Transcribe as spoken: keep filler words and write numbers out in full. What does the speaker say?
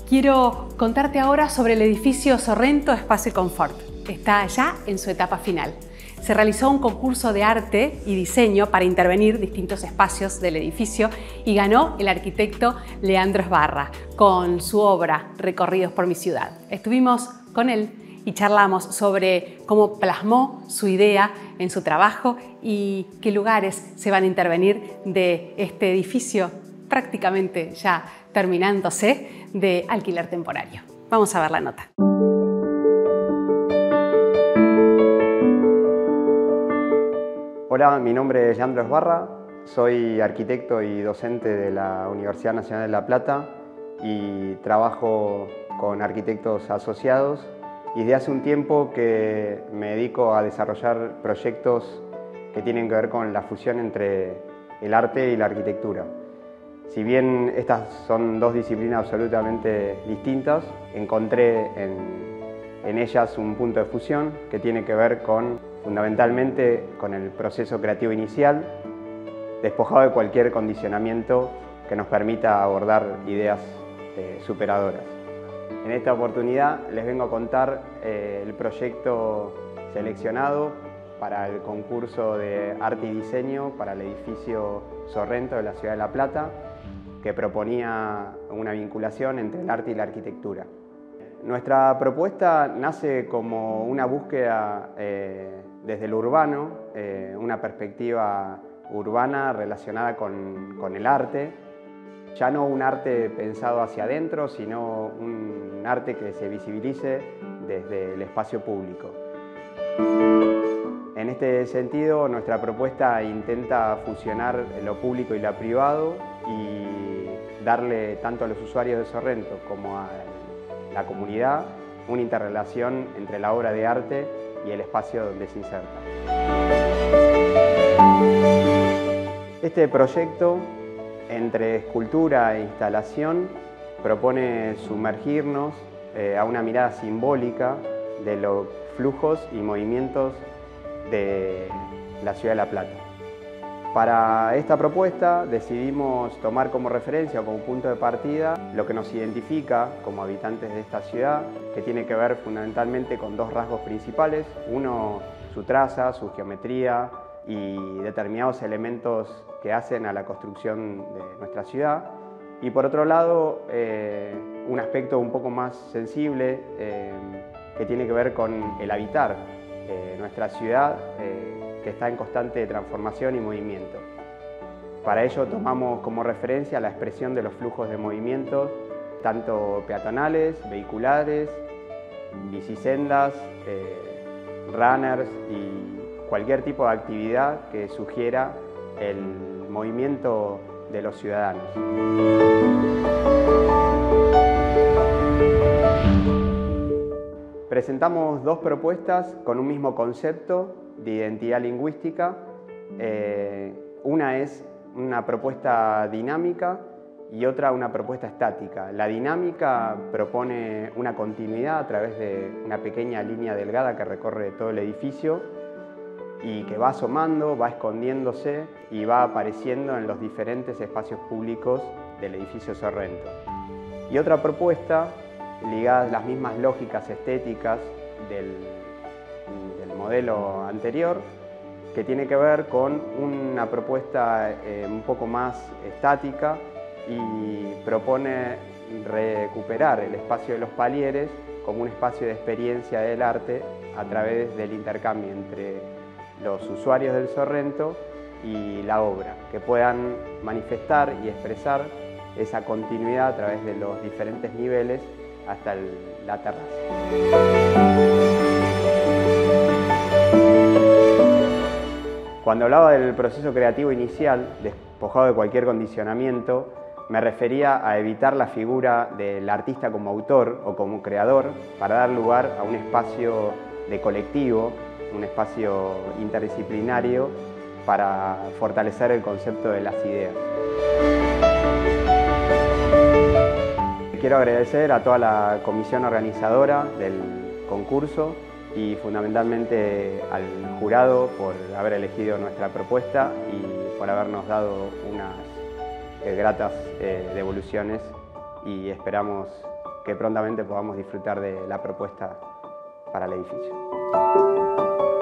Quiero contarte ahora sobre el edificio Sorrento Espacio y Confort. Está ya en su etapa final. Se realizó un concurso de arte y diseño para intervenir distintos espacios del edificio y ganó el arquitecto Leandro Esbarra con su obra Recorridos por mi ciudad. Estuvimos con él y charlamos sobre cómo plasmó su idea en su trabajo y qué lugares se van a intervenir de este edificio prácticamente ya terminándose de alquiler temporario. Vamos a ver la nota. Hola, mi nombre es Leandro Esbarra, soy arquitecto y docente de la Universidad Nacional de La Plata y trabajo con arquitectos asociados y desde hace un tiempo que me dedico a desarrollar proyectos que tienen que ver con la fusión entre el arte y la arquitectura. Si bien estas son dos disciplinas absolutamente distintas, encontré en, en ellas un punto de fusión que tiene que ver con fundamentalmente con el proceso creativo inicial, despojado de cualquier condicionamiento que nos permita abordar ideas eh, superadoras. En esta oportunidad les vengo a contar eh, el proyecto seleccionado para el concurso de arte y diseño para el edificio Sorrento de la ciudad de La Plata, que proponía una vinculación entre el arte y la arquitectura. Nuestra propuesta nace como una búsqueda eh, desde lo urbano, eh, una perspectiva urbana relacionada con, con el arte, ya no un arte pensado hacia adentro, sino un arte que se visibilice desde el espacio público. En este sentido, nuestra propuesta intenta fusionar lo público y lo privado y darle tanto a los usuarios de Sorrento como a la comunidad una interrelación entre la obra de arte y el espacio donde se inserta. Este proyecto, entre escultura e instalación, propone sumergirnos eh, a una mirada simbólica de los flujos y movimientos de la ciudad de La Plata. Para esta propuesta decidimos tomar como referencia o como punto de partida lo que nos identifica como habitantes de esta ciudad, que tiene que ver fundamentalmente con dos rasgos principales. Uno, su traza, su geometría y determinados elementos que hacen a la construcción de nuestra ciudad. Y por otro lado, eh, un aspecto un poco más sensible eh, que tiene que ver con el habitar eh, nuestra ciudad, eh, que está en constante transformación y movimiento. Para ello tomamos como referencia la expresión de los flujos de movimientos, tanto peatonales, vehiculares, bicisendas, eh, runners y cualquier tipo de actividad que sugiera el movimiento de los ciudadanos. Presentamos dos propuestas con un mismo concepto de identidad lingüística. Eh, una es una propuesta dinámica y otra una propuesta estática. La dinámica propone una continuidad a través de una pequeña línea delgada que recorre todo el edificio y que va asomando, va escondiéndose y va apareciendo en los diferentes espacios públicos del edificio Sorrento. Y otra propuesta ligada a las mismas lógicas estéticas del del modelo anterior, que tiene que ver con una propuesta eh, un poco más estática y propone recuperar el espacio de los palieres como un espacio de experiencia del arte a través del intercambio entre los usuarios del Sorrento y la obra, que puedan manifestar y expresar esa continuidad a través de los diferentes niveles hasta el, la terraza. Cuando hablaba del proceso creativo inicial, despojado de cualquier condicionamiento, me refería a evitar la figura del artista como autor o como creador para dar lugar a un espacio de colectivo, un espacio interdisciplinario para fortalecer el concepto de las ideas. Quiero agradecer a toda la comisión organizadora del concurso y fundamentalmente al jurado por haber elegido nuestra propuesta y por habernos dado unas eh, gratas eh, devoluciones, y esperamos que prontamente podamos disfrutar de la propuesta para el edificio.